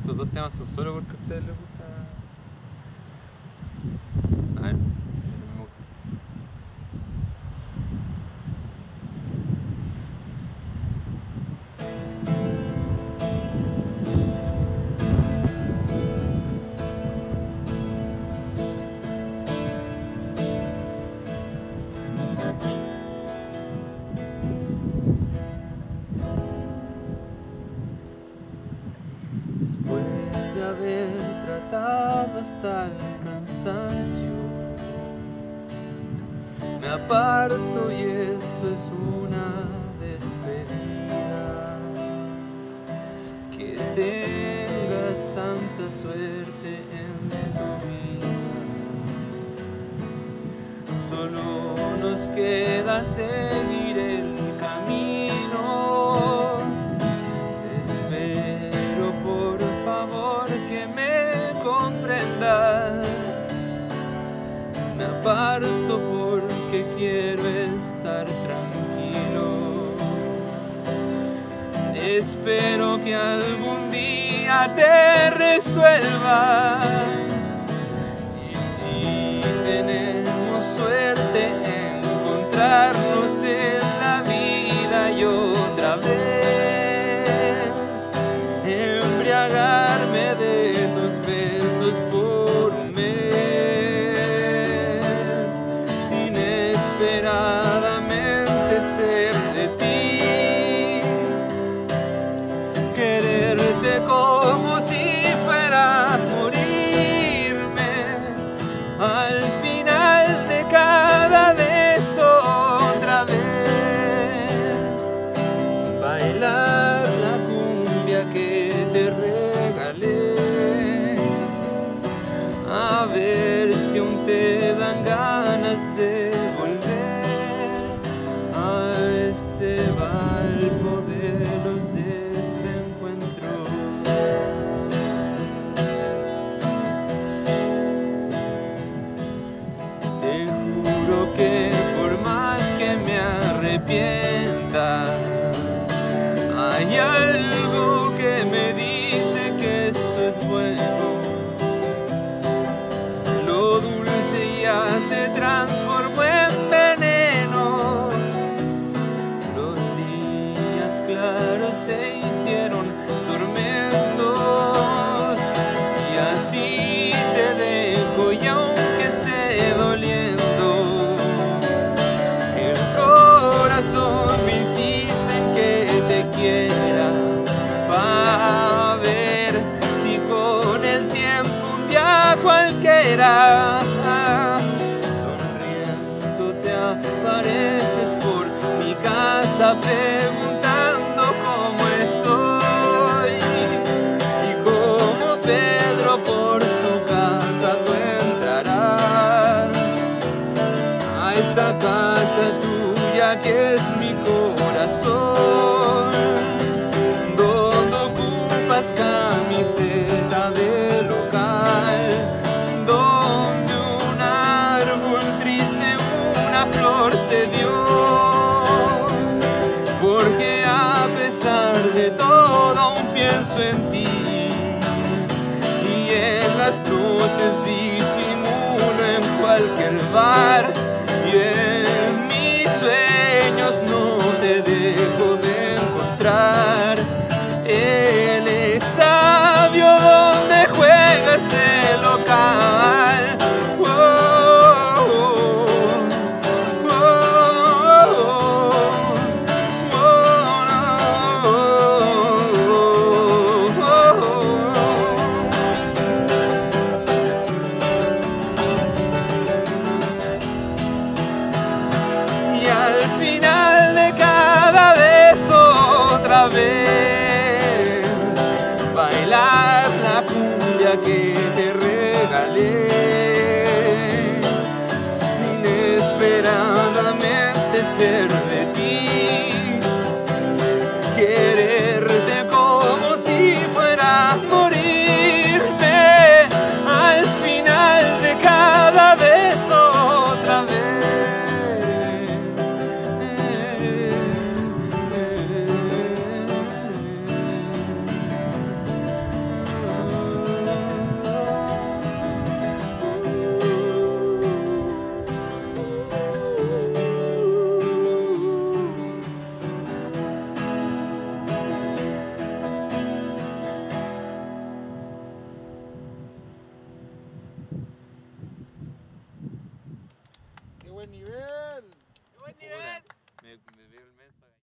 estos dos temas son solo porque a ustedes les gusta. A ver, me gusta. Después de haber tratado hasta el cansancio, me aparto y esto es una despedida. Que tengas tanta suerte en tu vida. Solo nos queda seguir el camino. Espero por favor que me comprendas. Me aparto porque quiero estar tranquilo. Espero que algún día te resuelvas. Y si tenemos suerte, encontrarnos en la vida y otra vez embriagarme de tus besos por un mes. Inesperadamente ser de ti, quererte como si fuera a morirme. Al final de cada beso otra vez bailar la cumbia que te regalé. A ver si aún te dan ganas de volver a este barco de los desencuentros. Te juro que por más que me arrepienta, hay algo que me dice que esto es bueno. Lo dulce ya se transformó en veneno. Los días claros se hicieron tormentos. Y así te dejo y aunque esté doliendo, el corazón me insiste en que te quiera. Pa' ver si con el tiempo un día cualquiera, sonriendo te apareces por mi casa preguntando cómo estoy. Y como Pedro por su casa tú entrarás a esta casa tuya que es mi corazón, donde ocupas camiseta de local, donde un árbol triste una flor te dio. Porque a pesar de todo aún pienso en ti, y en las noches disimulo en cualquier bar, y en mis sueños no te dejo de encontrar. El estadio donde juega este local. Oh, oh, oh, oh, oh, oh. nivel! ¡Qué buen nivel! Me veo el mes.